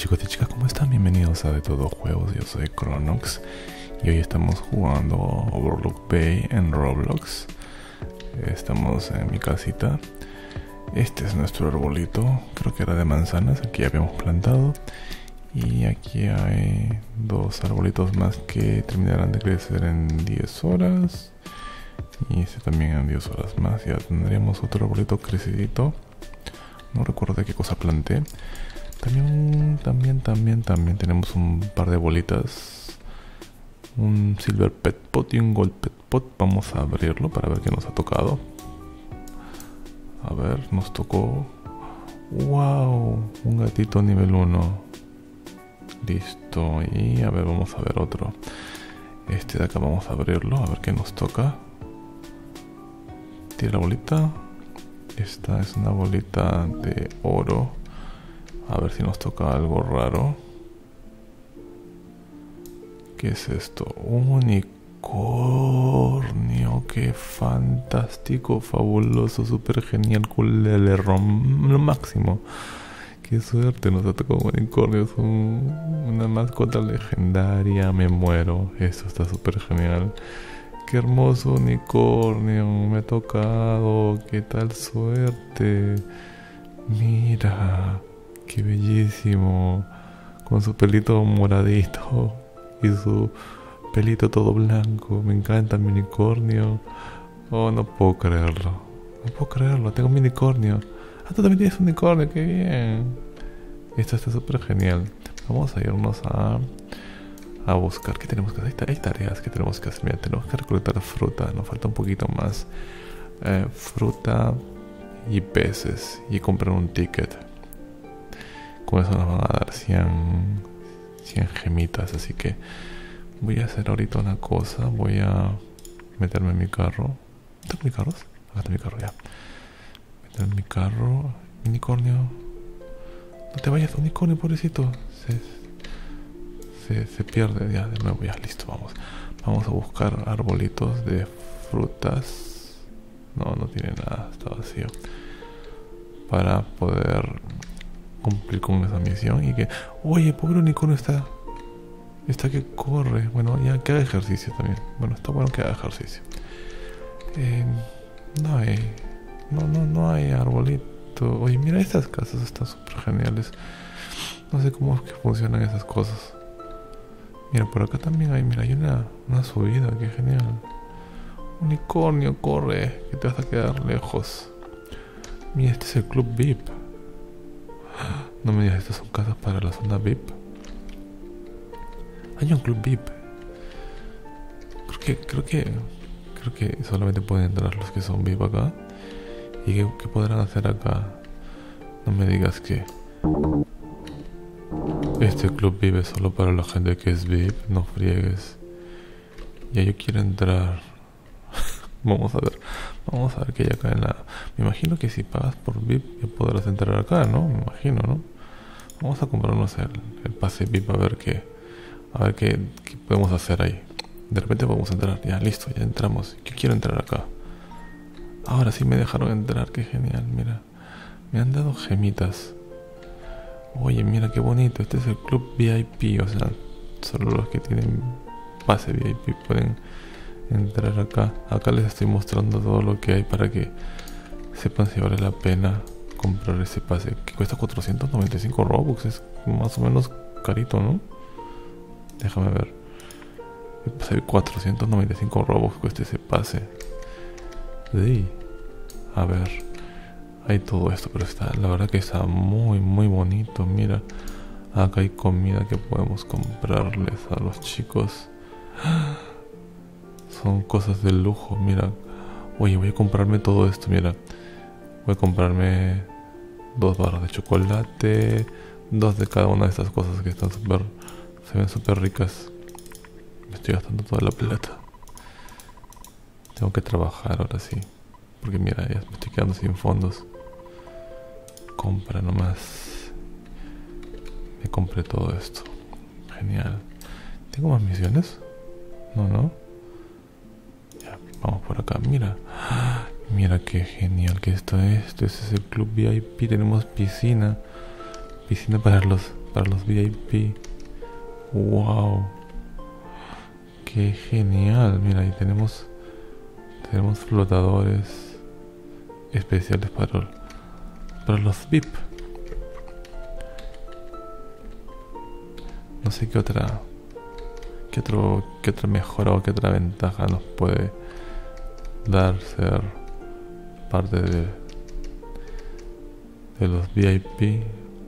chicos y chicas, ¿cómo están? Bienvenidos a De Todo Juegos, yo soy Chronox y hoy estamos jugando Overlook Bay en Roblox. Estamos en mi casita. Este es nuestro arbolito, creo que era de manzanas, aquí ya habíamos plantado. Y aquí hay dos arbolitos más que terminarán de crecer en 10 horas. Y este también en 10 horas más, ya tendríamos otro arbolito crecidito. No recuerdo de qué cosa planté. También tenemos un par de bolitas. Un silver pet pot y un gold pet pot. Vamos a abrirlo para ver qué nos ha tocado. A ver, nos tocó... ¡Wow! Un gatito nivel 1. Listo. Y a ver, vamos a ver otro. Este de acá vamos a abrirlo, a ver qué nos toca. Tira la bolita. Esta es una bolita de oro. A ver si nos toca algo raro. ¿Qué es esto? Un unicornio. Qué fantástico, fabuloso, súper genial, cool, lo máximo. Qué suerte, nos ha tocado un unicornio. Es una mascota legendaria. Me muero. Esto está súper genial. Qué hermoso unicornio. Me ha tocado. Qué tal suerte. Mira. Qué bellísimo. Con su pelito moradito. Y su pelito todo blanco. Me encanta mi unicornio. Oh, no puedo creerlo. No puedo creerlo. Tengo un unicornio. Ah, tú también tienes un unicornio. Qué bien. Esto está súper genial. Vamos a irnos a buscar. ¿Qué tenemos que hacer? Hay tareas que tenemos que hacer. Mira, tenemos que recolectar fruta. Nos falta un poquito más. Fruta y peces. Y comprar un ticket. Con eso nos van a dar 100 gemitas. Así que voy a hacer ahorita una cosa. Voy a meterme en mi carro. ¿Están mis carros? Acá está mi carro ya. Meterme en mi carro. Unicornio. No te vayas, unicornio, pobrecito. Se pierde ya de nuevo. Ya, listo, vamos. Vamos a buscar arbolitos de frutas. No tiene nada. Está vacío. Para poder cumplir con esa misión y que... Oye, pobre unicornio está que corre. Bueno, ya que haga ejercicio también. Bueno, está bueno que haga ejercicio. No hay arbolito. Oye, mira, estas casas están súper geniales. No sé cómo es que funcionan esas cosas. Mira, por acá también hay... Mira, hay una subida. Qué genial. Unicornio, corre, que te vas a quedar lejos. Mira, este es el club VIP. No me digas, estas son casas para la zona VIP. Hay un club VIP. Creo que solamente pueden entrar los que son VIP acá. ¿Y qué podrán hacer acá? No me digas que este club VIP es solo para la gente que es VIP. No friegues. Ya yo quiero entrar. Vamos a ver qué hay acá en la... Me imagino que si pagas por VIP ya podrás entrar acá, ¿no? Me imagino, ¿no? Vamos a comprarnos el pase VIP a ver qué podemos hacer ahí. De repente podemos entrar. Ya, listo, ya entramos. Yo quiero entrar acá. Ahora sí me dejaron entrar, qué genial, mira. Me han dado gemitas. Oye, mira qué bonito. Este es el club VIP, o sea, solo los que tienen pase VIP pueden entrar acá. Acá les estoy mostrando todo lo que hay para que sepan si vale la pena comprar ese pase, que cuesta 495 Robux. Es más o menos carito, ¿no? Déjame ver. 495 Robux cuesta ese pase. Sí. A ver, hay todo esto, pero la verdad que está muy bonito. Mira, acá hay comida que podemos comprarles a los chicos. Son cosas de lujo, mira. Oye, voy a comprarme todo esto, mira. Voy a comprarme 2 barras de chocolate, 2 de cada una de estas cosas que están se ven súper ricas. Me estoy gastando toda la plata. Tengo que trabajar ahora sí. Porque mira, ya me estoy quedando sin fondos. Compra nomás. Me compré todo esto. Genial. ¿Tengo más misiones? No. Ya, vamos por acá. Mira qué genial que esto es. Este es el club VIP. Tenemos piscina. Piscina para para los VIP. Wow, qué genial. Mira, ahí tenemos flotadores especiales para los VIP. No sé qué otra mejora o qué otra ventaja nos puede dar ser parte de los VIP.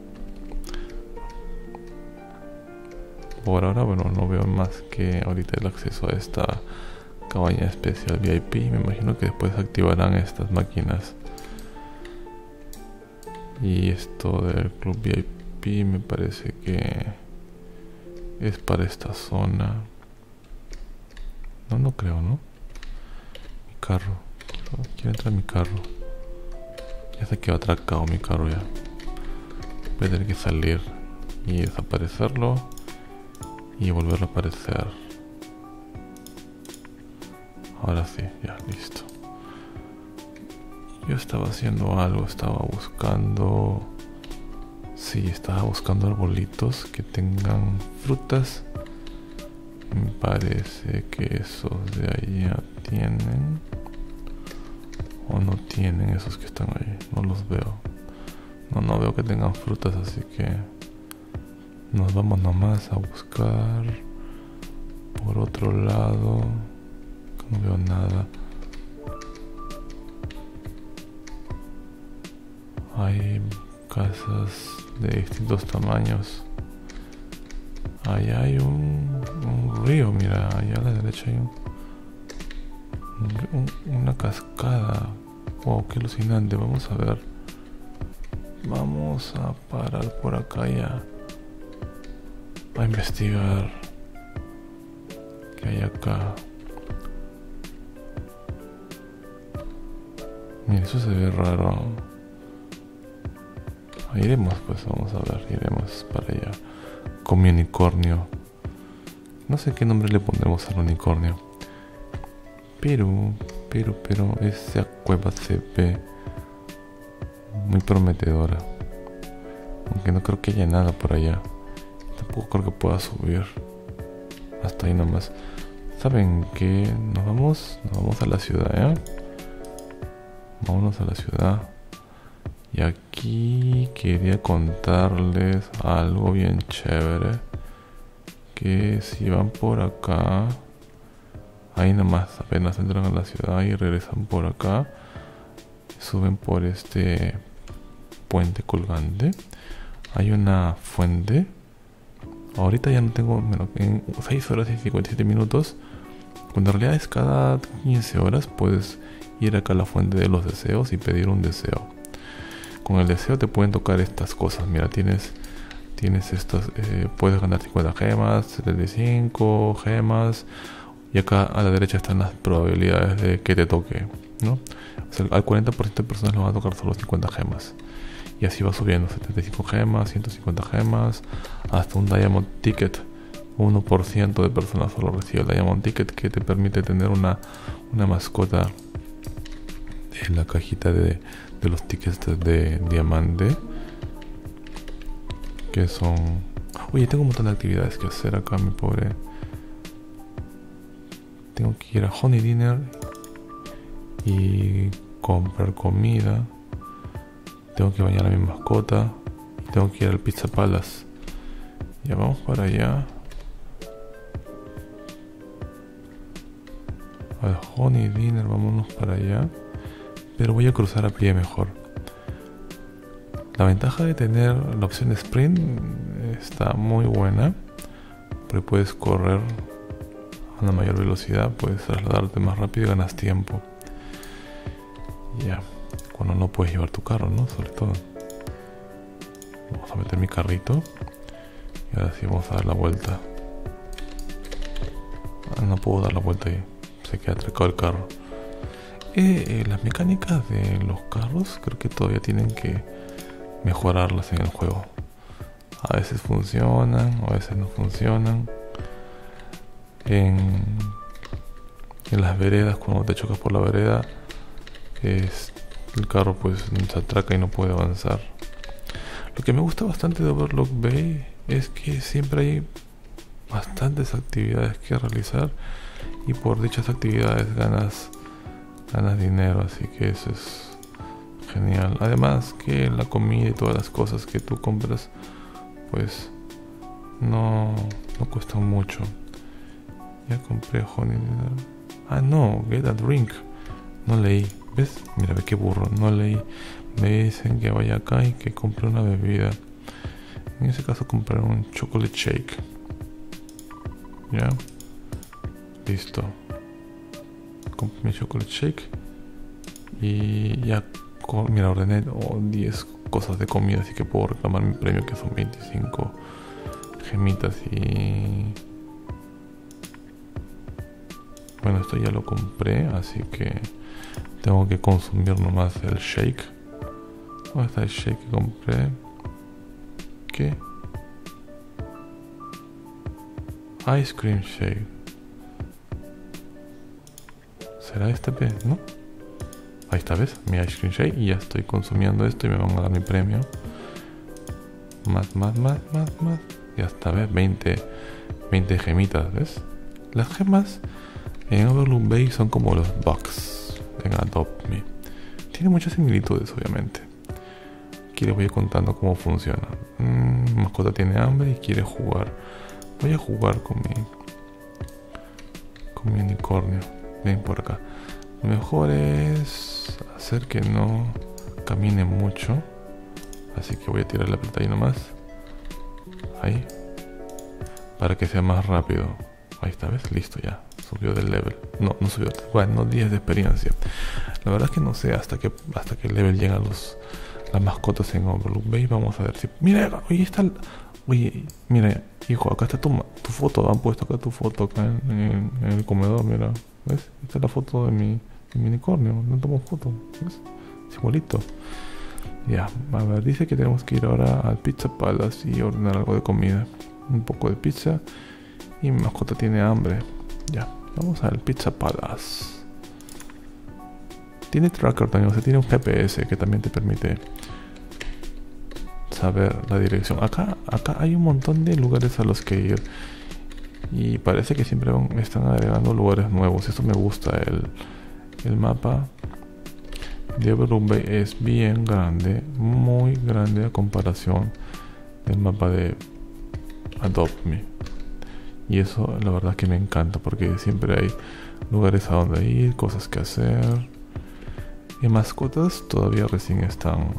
Por ahora, bueno, no veo más que ahorita el acceso a esta cabaña especial VIP. Me imagino que después activarán estas máquinas. Y esto del club VIP me parece que es para esta zona. No creo, ¿no? Mi carro. Quiero entrar en mi carro. Ya se quedó atracado mi carro ya. Voy a tener que salir y desaparecerlo y volverlo a aparecer. Ahora sí, ya, listo. Yo estaba haciendo algo, estaba buscando arbolitos que tengan frutas. Me parece que esos de ahí ya tienen. O no tienen esos que están ahí. No los veo. No veo que tengan frutas, así que nos vamos nomás a buscar por otro lado. No veo nada. Hay casas de distintos tamaños. Allá hay un río, mira, allá a la derecha hay una cascada. Wow, qué alucinante. Vamos a ver. Vamos a parar por acá ya. A investigar qué hay acá. Mira, eso se ve raro. Iremos, pues, vamos a ver, iremos para allá. Con mi unicornio. No sé qué nombre le pondremos al unicornio. Pero esa cueva se ve muy prometedora. Aunque no creo que haya nada por allá. Tampoco creo que pueda subir. Hasta ahí nomás. ¿Saben qué? Nos vamos a la ciudad, ¿eh? Vámonos a la ciudad. Y aquí quería contarles algo bien chévere. Que si van por acá, ahí nomás apenas entran a la ciudad y regresan por acá, suben por este puente colgante, hay una fuente. Ahorita ya no tengo, bueno, en 6 horas y 57 minutos, cuando en realidad es cada 15 horas, puedes ir acá a la fuente de los deseos y pedir un deseo. Con el deseo te pueden tocar estas cosas. Mira, tienes estas, puedes ganar 50 gemas, 75 gemas, y acá a la derecha están las probabilidades de que te toque, ¿no? O sea, al 40% de personas le van a tocar solo 50 gemas. Y así va subiendo, 75 gemas, 150 gemas, hasta un Diamond Ticket. 1% de personas solo recibe el Diamond Ticket, que te permite tener una mascota en la cajita de los tickets de diamante, que son... Oye, tengo un montón de actividades que hacer acá, mi pobre. Tengo que ir a Honey Dinner y comprar comida. Tengo que bañar a mi mascota y tengo que ir al Pizza Palace. Ya vamos para allá. Al Honey Dinner, vámonos para allá. Pero voy a cruzar a pie mejor. La ventaja de tener la opción de sprint está muy buena, porque puedes correr a una mayor velocidad, puedes trasladarte más rápido y ganas tiempo. Ya, cuando no puedes llevar tu carro, ¿no? Sobre todo. Vamos a meter mi carrito y ahora sí vamos a dar la vuelta. No puedo dar la vuelta ahí, se queda atracado el carro. Las mecánicas de los carros creo que todavía tienen que mejorarlas en el juego. A veces funcionan, a veces no funcionan. En las veredas, cuando te chocas por la vereda, el carro pues se atraca y no puede avanzar. Lo que me gusta bastante de Overlook Bay es que siempre hay bastantes actividades que realizar y por dichas actividades ganas dinero, así que eso es genial. Además que la comida y todas las cosas que tú compras pues no cuestan mucho. Ya compré honey. Ah, no, get a drink. No leí. ¿Ves? Mira, ve qué burro. No leí. Me dicen que vaya acá y que compre una bebida. En ese caso compré un chocolate shake. Ya. Listo. Compré mi chocolate shake. Y ya. Mira, ordené 10 cosas de comida. Así que puedo reclamar mi premio, que son 25 gemitas. Y bueno, esto ya lo compré, así que tengo que consumir nomás el shake. ¿Dónde está el shake que compré? ¿Qué? Ice cream shake. ¿Será este vez? ¿No? Ahí está, ¿ves? Mi ice cream shake. Y ya estoy consumiendo esto y me van a dar mi premio. Más. Ya está, ¿ves? 20 gemitas, ¿ves? Las gemas en Overlook Bay son como los bugs en Adopt Me. Tiene muchas similitudes, obviamente. Aquí les voy a ir contando cómo funciona. Mi mascota tiene hambre y quiere jugar. Voy a jugar con mi unicornio. Ven por acá. Lo mejor es hacer que no camine mucho. Así que voy a tirar la pelota ahí nomás. Ahí. Para que sea más rápido. Ahí está, ¿ves? Listo ya. Subió del level. No subió. Bueno, 10 de experiencia. La verdad es que no sé hasta qué level llegan las mascotas en Overlook Bay. Vamos a ver si... Mira, oye, está... Oye, mira, hijo, acá está tu foto. Han puesto acá tu foto acá en el comedor, mira. ¿Ves? Esta es la foto de mi unicornio. No tomo foto. ¿Ves? Es igualito. Ya, a ver, dice que tenemos que ir ahora al Pizza Palace y ordenar algo de comida. Un poco de pizza. Y mi mascota tiene hambre. Ya, vamos al Pizza Palace. Tiene tracker también, o sea, tiene un GPS que también te permite saber la dirección. Acá hay un montón de lugares a los que ir. Y parece que siempre están agregando lugares nuevos. Esto me gusta. El mapa de Overlook Bay es bien grande. Muy grande a comparación del mapa de Adopt Me. Y eso la verdad que me encanta, porque siempre hay lugares a donde ir, cosas que hacer. Y mascotas todavía recién están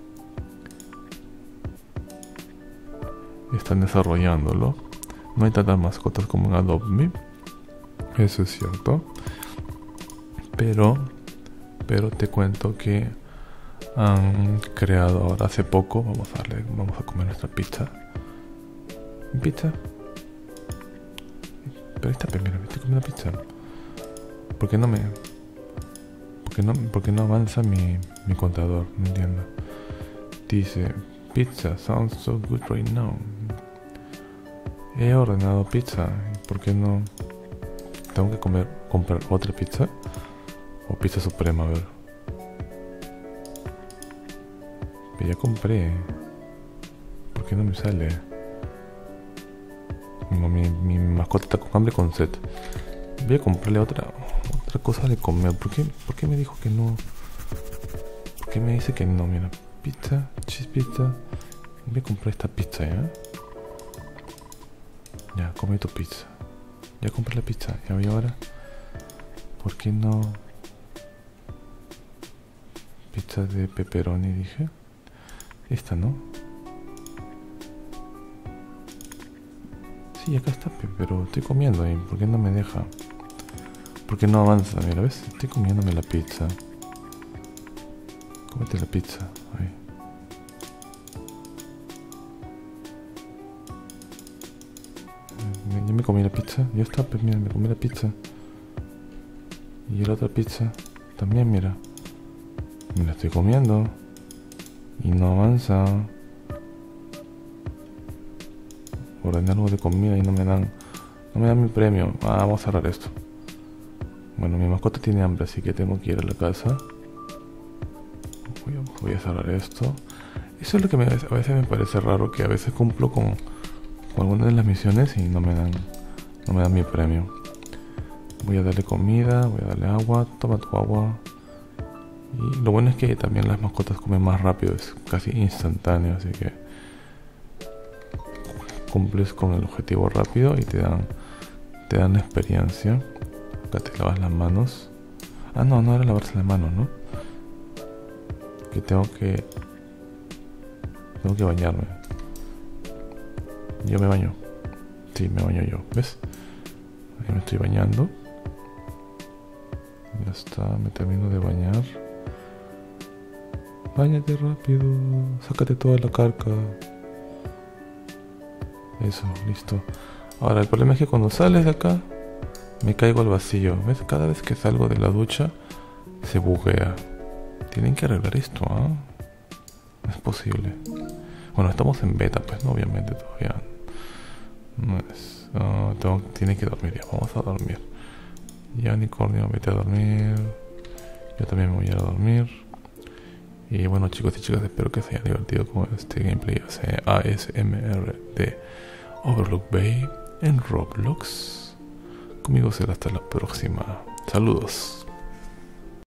desarrollándolo. No hay tantas mascotas como en Adopt Me. Eso es cierto. Pero te cuento que han creado ahora hace poco. Vamos a comer nuestra pizza. ¿Pizza? Pero esta primera me estoy comiendo pizza. ¿Por qué no avanza mi contador? No entiendo. Dice, pizza sounds so good right now. He ordenado pizza. ¿Por qué no? ¿Tengo que comprar otra pizza? ¿O pizza suprema? A ver. Pero ya compré. ¿Por qué no me sale? Mi mascota está con hambre con sed. Voy a comprarle otra cosa de comer. ¿Por qué me dijo que no? ¿Por qué me dice que no? Mira, pizza, cheese pizza. Voy a comprar esta pizza, ¿ya? Ya, come tu pizza. Ya compré la pizza. Ya voy ahora. ¿Por qué no? Pizza de pepperoni, dije. Esta, ¿no? Sí, acá está, pero estoy comiendo ahí. ¿Por qué no me deja? ¿Por qué no avanza? Mira, ¿ves? Estoy comiéndome la pizza. Cómete la pizza. Ahí. Ya me comí la pizza. Ya está, pues mira, me comí la pizza. Y la otra pizza también, mira. Me la estoy comiendo. Y no avanza. Ordené algo de comida y no me dan mi premio. Vamos a cerrar esto. Bueno, mi mascota tiene hambre, así que tengo que ir a la casa. Voy a cerrar esto. Eso es lo que a veces me parece raro, que a veces cumplo con con algunas de las misiones y no me dan mi premio. Voy a darle comida, voy a darle agua, toma tu agua. Y lo bueno es que también las mascotas comen más rápido, es casi instantáneo, así que cumples con el objetivo rápido y te dan experiencia. Acá te lavas las manos. Ah, no era lavarse las manos, ¿no? Que tengo que bañarme. Yo me baño. Sí, me baño yo, ¿ves? Ahí me estoy bañando. Ya está, me termino de bañar. Báñate rápido, sácate toda la carca. Eso, listo. Ahora, el problema es que cuando sales de acá, me caigo al vacío. ¿Ves? Cada vez que salgo de la ducha, se buguea. Tienen que arreglar esto, ¿ah? No es posible. Bueno, estamos en beta, pues, ¿no? Obviamente todavía no es... tiene que dormir ya, vamos a dormir. Ya, Unicornio, vete a dormir. Yo también me voy a ir a dormir. Y bueno, chicos y chicas, espero que se hayan divertido con este gameplay ASMR de Overlook Bay en Roblox. Conmigo será hasta la próxima. Saludos.